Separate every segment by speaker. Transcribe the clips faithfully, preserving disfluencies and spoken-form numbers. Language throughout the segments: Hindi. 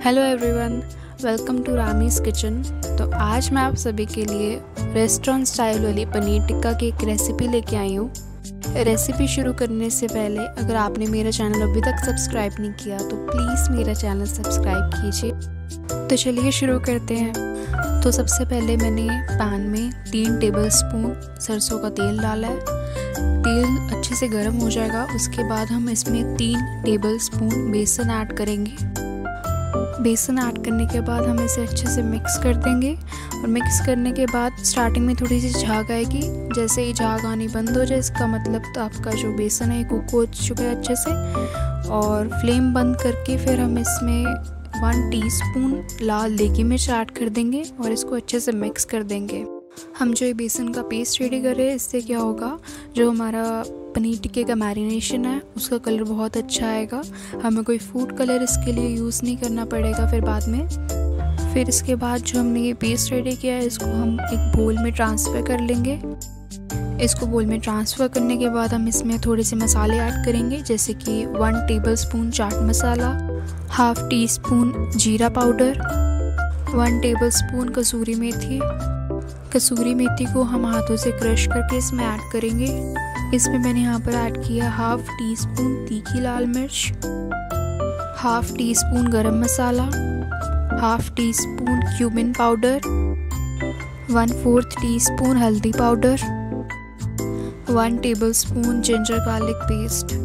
Speaker 1: Hello everyone, welcome to Ramiz kitchen. तो आज मैं आप सभी के लिए रेस्टोरेंट स्टाइल वाली पनीर टिक्का की एक रेसिपी लेके आई हूँ। रेसिपी शुरू करने से पहले अगर आपने मेरा चैनल अभी तक सब्सक्राइब नहीं किया तो प्लीज़ मेरा चैनल सब्सक्राइब कीजिए। तो चलिए शुरू करते हैं। तो सबसे पहले मैंने पैन में तीन टेबलस्पून सरसों का तेल डाला है। तेल अच्छे से गर्म हो जाएगा, उसके बाद हम इसमें तीन टेबलस्पून बेसन ऐड करेंगे। बेसन ऐड करने के बाद हम इसे अच्छे से मिक्स कर देंगे और मिक्स करने के बाद स्टार्टिंग में थोड़ी सी झाग आएगी। जैसे ही झाग आनी बंद हो जाए इसका मतलब तो आपका जो बेसन है कुक हो चुका है अच्छे से। और फ्लेम बंद करके फिर हम इसमें वन टीस्पून लाल देगी मिर्च ऐड कर देंगे और इसको अच्छे से मिक्स कर देंगे। हम जो ये बेसन का पेस्ट रेडी कर रहे हैं, इससे क्या होगा, जो हमारा पनीर टिक्के का मैरिनेशन है उसका कलर बहुत अच्छा आएगा। हमें कोई फूड कलर इसके लिए यूज़ नहीं करना पड़ेगा फिर बाद में। फिर इसके बाद जो हमने ये पेस्ट रेडी किया है इसको हम एक बोल में ट्रांसफ़र कर लेंगे। इसको बोल में ट्रांसफ़र करने के बाद हम इसमें थोड़े से मसाले ऐड करेंगे, जैसे कि one tablespoon chaat masala, half teaspoon जीरा पाउडर, वन टेबलस्पून कसूरी मेथी। कसूरी मेथी को हम हाथों से क्रश करके इसमें ऐड करेंगे। इसमें मैंने यहाँ पर ऐड किया हाफ़ टी स्पून तीखी लाल मिर्च, half teaspoon garam masala, half teaspoon cumin powder, one fourth teaspoon हल्दी powder, one tablespoon ginger garlic paste.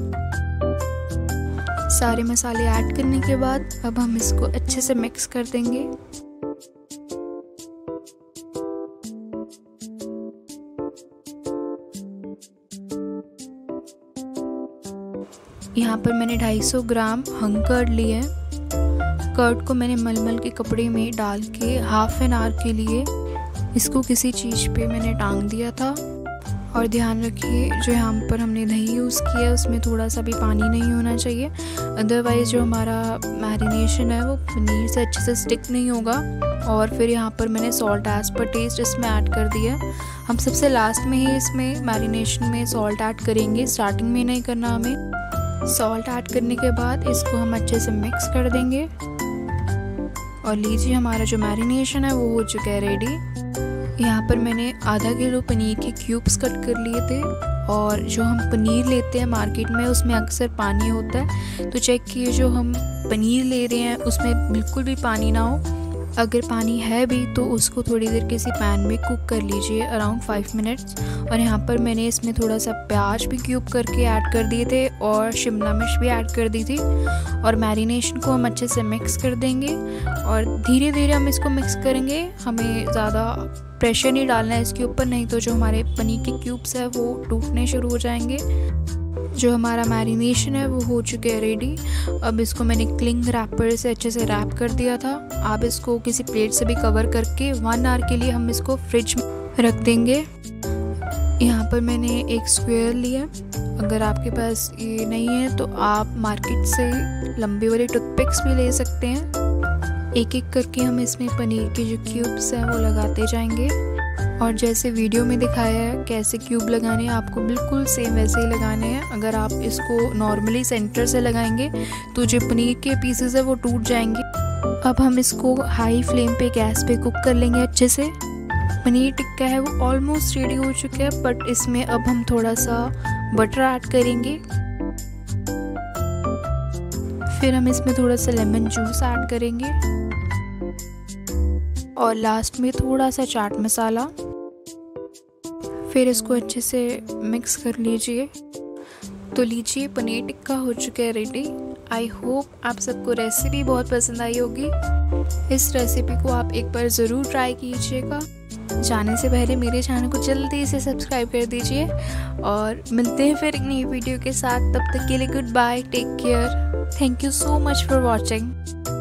Speaker 1: सारे मसाले ऐड करने के बाद अब हम इसको अच्छे से मिक्स कर देंगे। यहाँ पर मैंने दो सौ पचास ग्राम हंग कर्ड लिए हैं। कर्ड को मैंने मलमल के कपड़े में डाल के हाफ एन आवर के लिए इसको किसी चीज़ पे मैंने टांग दिया था। और ध्यान रखिए, जो यहाँ पर हमने दही यूज़ किया है उसमें थोड़ा सा भी पानी नहीं होना चाहिए, अदरवाइज़ जो हमारा मैरिनेशन है वो पनीर से अच्छे से स्टिक नहीं होगा। और फिर यहाँ पर मैंने सॉल्ट एज़ पर टेस्ट इसमें ऐड कर दिया। हम सबसे लास्ट में ही इसमें मैरिनेशन में सॉल्ट ऐड करेंगे, स्टार्टिंग में नहीं करना हमें। सॉल्ट ऐड करने के बाद इसको हम अच्छे से मिक्स कर देंगे। और लीजिए, हमारा जो मैरिनेशन है वो हो चुका है रेडी। यहाँ पर मैंने आधा किलो पनीर के क्यूब्स कट कर लिए थे। और जो हम पनीर लेते हैं मार्केट में उसमें अक्सर पानी होता है, तो चेक किए जो हम पनीर ले रहे हैं उसमें बिल्कुल भी पानी ना हो। अगर पानी है भी तो उसको थोड़ी देर किसी पैन में कुक कर लीजिए, अराउंड फाइव मिनट्स। और यहाँ पर मैंने इसमें थोड़ा सा प्याज भी क्यूब करके ऐड कर दिए थे और शिमला मिर्च भी ऐड कर दी थी। और मैरिनेशन को हम अच्छे से मिक्स कर देंगे और धीरे धीरे हम इसको मिक्स करेंगे। हमें ज़्यादा प्रेशर नहीं डालना है इसके ऊपर, नहीं तो जो हमारे पनीर के क्यूब्स है वो टूटने शुरू हो जाएंगे। जो हमारा मैरिनेशन है वो हो चुके हैं रेडी। अब इसको मैंने क्लिंग रैपर से अच्छे से रैप कर दिया था। आप इसको किसी प्लेट से भी कवर करके वन आवर के लिए हम इसको फ्रिज में रख देंगे। यहाँ पर मैंने एक स्क्वायर लिया, अगर आपके पास ये नहीं है तो आप मार्केट से लंबे वाले टूथपिक्स भी ले सकते हैं। एक एक करके हम इसमें पनीर के जो क्यूब्स हैं वो लगाते जाएंगे। और जैसे वीडियो में दिखाया है कैसे क्यूब लगाने हैं, आपको बिल्कुल सेम वैसे ही लगाने हैं। अगर आप इसको नॉर्मली सेंटर से लगाएंगे तो जो पनीर के पीसेस है वो टूट जाएंगे। अब हम इसको हाई फ्लेम पे गैस पे कुक कर लेंगे अच्छे से। पनीर टिक्का है वो ऑलमोस्ट रेडी हो चुका है, बट इसमें अब हम थोड़ा सा बटर ऐड करेंगे। फिर हम इसमें थोड़ा सा लेमन जूस ऐड करेंगे और लास्ट में थोड़ा सा चाट मसाला। फिर इसको अच्छे से मिक्स कर लीजिए। तो लीजिए, पनीर टिक्का हो चुका है रेडी। आई होप आप सबको रेसिपी बहुत पसंद आई होगी। इस रेसिपी को आप एक बार ज़रूर ट्राई कीजिएगा। जाने से पहले मेरे चैनल को जल्दी से सब्सक्राइब कर दीजिए और मिलते हैं फिर एक नई वीडियो के साथ। तब तक के लिए good bye, take care, thank you so much for watching.